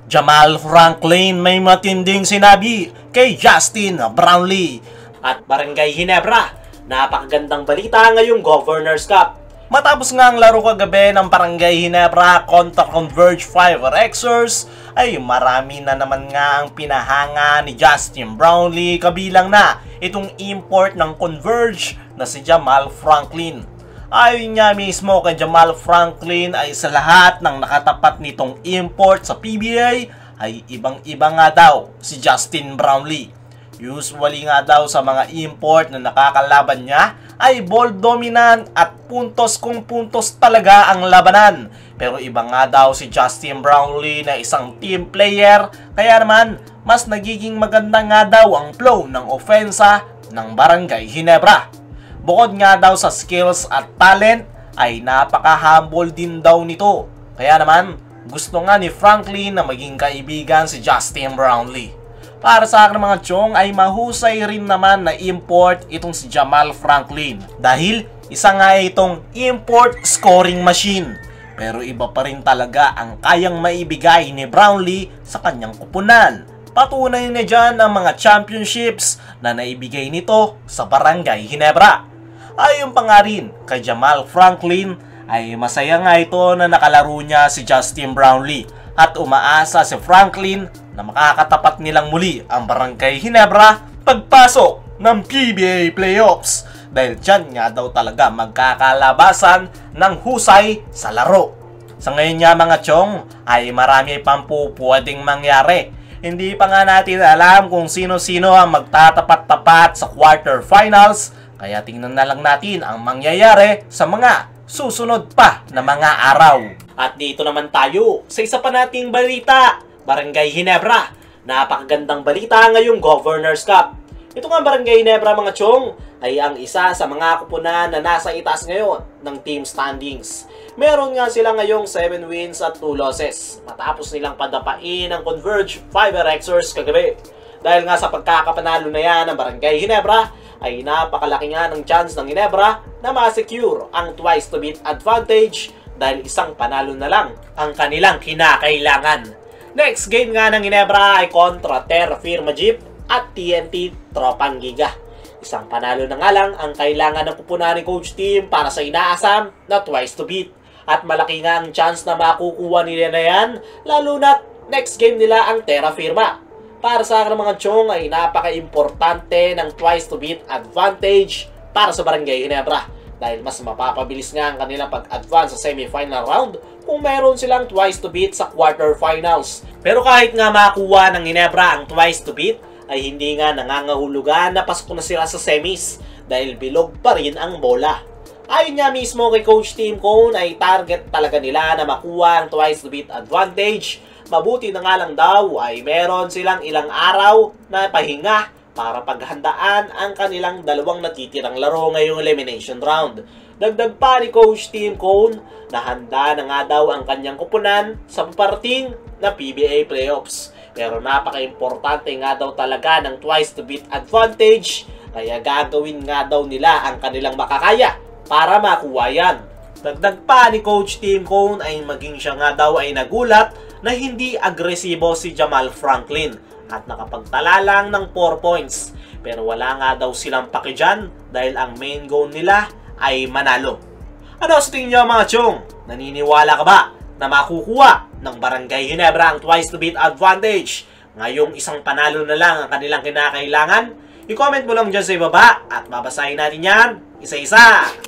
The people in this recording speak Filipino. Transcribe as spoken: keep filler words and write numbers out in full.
Jamal Franklin may matinding sinabi kay Justin Brownlee. At Barangay Ginebra, napakagandang balita ngayong Governors Cup. Matapos nga ang laro kagabi ng Barangay Ginebra kontra Converge five Rexers, ay marami na naman nga ang pinahanga ni Justin Brownlee, kabilang na itong import ng Converge na si Jamal Franklin. Ayon niya mismo kay Jamal Franklin ay sa lahat ng nakatapat nitong import sa P B A ay ibang-iba nga daw si Justin Brownlee. Usually nga daw sa mga import na nakakalaban niya ay ball dominant at puntos kung puntos talaga ang labanan. Pero iba nga daw si Justin Brownlee na isang team player, kaya naman mas nagiging maganda nga daw ang flow ng ofensa ng Barangay Ginebra. Bukod nga daw sa skills at talent, ay napaka-humble din daw nito. Kaya naman, gusto nga ni Franklin na maging kaibigan si Justin Brownlee. Para sa akin mga chong, ay mahusay rin naman na import itong si Jamal Franklin. Dahil isa nga itong import scoring machine. Pero iba pa rin talaga ang kayang maibigay ni Brownlee sa kanyang kupunan. Patunay na dyan ang mga championships na naibigay nito sa Barangay Ginebra. Ayon pa nga rin kay Jamal Franklin, ay masaya nga ito na nakalaro niya si Justin Brownlee at umaasa si Franklin na makakatapat nilang muli ang Barangay Ginebra pagpasok ng P B A Playoffs, dahil dyan nga daw talaga magkakalabasan ng husay sa laro. Sa ngayon nga mga chong, ay marami pang po pwedeng mangyari. Hindi pa nga natin alam kung sino-sino ang magtatapat-tapat sa quarterfinals, kaya tingnan na lang natin ang mangyayari sa mga susunod pa na mga araw. At dito naman tayo sa isa pa nating balita, Barangay Ginebra. Napakagandang balita ngayong Governors Cup. Ito nga Barangay Ginebra mga chong, ay ang isa sa mga kupunan na nasa itaas ngayon ng team standings. Meron nga sila ngayong seven wins at two losses matapos nilang padapain ang Converge five Rexers kagabi. Dahil nga sa pagkakapanalo na yan ng Barangay Ginebra, ay napakalaki nga ng chance ng Ginebra na ma-secure ang twice to beat advantage, dahil isang panalo na lang ang kanilang kinakailangan. Next game nga ng Ginebra ay kontra Terra Firma Jeep at T N T Tropang Giga. Isang panalo na nga lang ang kailangan ng kupunan ni Coach Team para sa inaasam na twice to beat. At malaki nga ang chance na makukuha nila na yan, lalo na next game nila ang Terra Firma. Para sa akin mga chong, ay napaka-importante ng twice to beat advantage para sa Barangay Ginebra, dahil mas mapapabilis nga ang kanilang pag-advance sa semifinal round kung meron silang twice to beat sa quarterfinals. Pero kahit nga makuha ng Ginebra ang twice to beat, ay hindi nga nangangahulugan na pasok na sila sa semis, dahil bilog pa rin ang bola. Ayon nga mismo kay Coach Tim Cone, ay target talaga nila na makuha ang twice to beat advantage. Mabuti na nga lang daw ay meron silang ilang araw na pahinga para paghandaan ang kanilang dalawang natitirang laro ngayong elimination round. Dagdag pa ni Coach Tim Cone na handa na nga daw ang kanyang kupunan sa paparating na P B A Playoffs. Pero napaka-importante nga daw talaga ng twice to beat advantage, kaya gagawin nga daw nila ang kanilang makakaya para makuha yan. Dagdag pa ni Coach Tim Cone ay maging siya nga daw ay nagulat na hindi agresibo si Jamal Franklin at nakapagtala lang ng four points. Pero wala nga daw silang paki dyan, dahil ang main goal nila ay manalo. Ano sa tingin nyo mga chong? Naniniwala ka ba na makukuha ng Barangay Ginebra ang twice to beat advantage ngayong isang panalo na lang ang kanilang kinakailangan? I-comment mo lang dyan sa ibaba at babasahin natin yan isa-isa.